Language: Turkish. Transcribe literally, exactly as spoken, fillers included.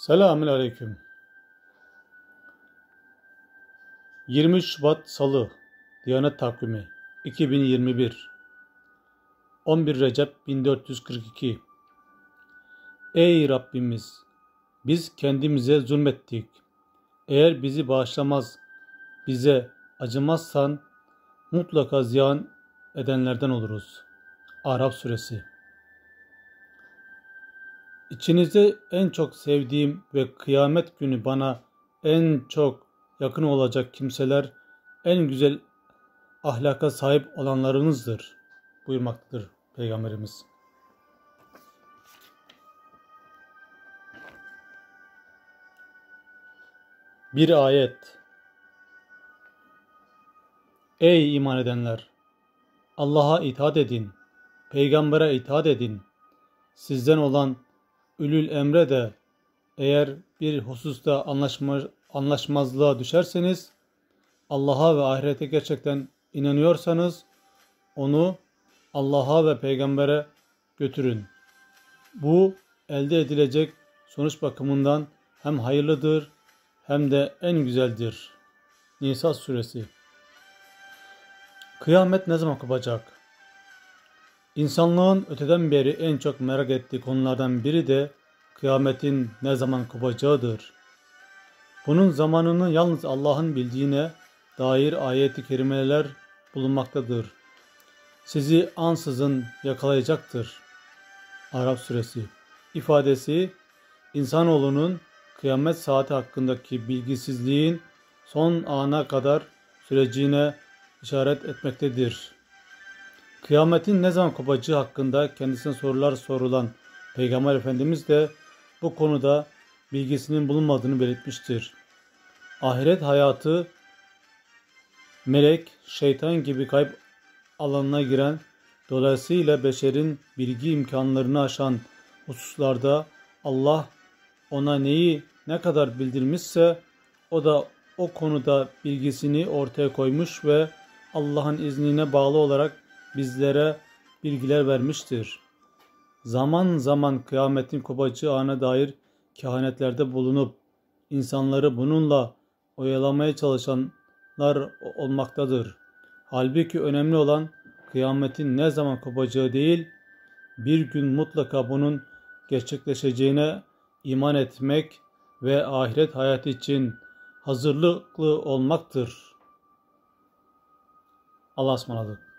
Selamünaleyküm. yirmi üç Şubat Salı, Diyanet Takvimi iki bin yirmi bir, on bir Recep bin dört yüz kırk iki. Ey Rabbimiz! Biz kendimize zulmettik. Eğer bizi bağışlamaz, bize acımazsan mutlaka ziyan edenlerden oluruz. Araf Suresi. İçinizde en çok sevdiğim ve kıyamet günü bana en çok yakın olacak kimseler en güzel ahlaka sahip olanlarınızdır buyurmaktadır Peygamberimiz. Bir ayet. Ey iman edenler! Allah'a itaat edin, Peygamber'e itaat edin. Sizden olan ülül emre de eğer bir hususta anlaşma, anlaşmazlığa düşerseniz, Allah'a ve ahirete gerçekten inanıyorsanız onu Allah'a ve Peygamber'e götürün. Bu elde edilecek sonuç bakımından hem hayırlıdır hem de en güzeldir. Nisa Suresi. Kıyamet ne zaman kopacak? İnsanlığın öteden beri en çok merak ettiği konulardan biri de kıyametin ne zaman kopacağıdır. Bunun zamanını yalnız Allah'ın bildiğine dair ayet-i kerimeler bulunmaktadır. Sizi ansızın yakalayacaktır. Araf Suresi. İfadesi, insanoğlunun kıyamet saati hakkındaki bilgisizliğin son ana kadar süreceğine işaret etmektedir. Kıyametin ne zaman kopacağı hakkında kendisine sorular sorulan Peygamber Efendimiz de bu konuda bilgisinin bulunmadığını belirtmiştir. Ahiret hayatı melek, şeytan gibi kayıp alanına giren, dolayısıyla beşerin bilgi imkanlarını aşan hususlarda Allah ona neyi ne kadar bildirmişse o da o konuda bilgisini ortaya koymuş ve Allah'ın iznine bağlı olarak bizlere bilgiler vermiştir. Zaman zaman kıyametin kopacağı ana dair kehanetlerde bulunup insanları bununla oyalamaya çalışanlar olmaktadır. Halbuki önemli olan kıyametin ne zaman kopacağı değil, bir gün mutlaka bunun gerçekleşeceğine iman etmek ve ahiret hayatı için hazırlıklı olmaktır. Allah'a ısmarladık.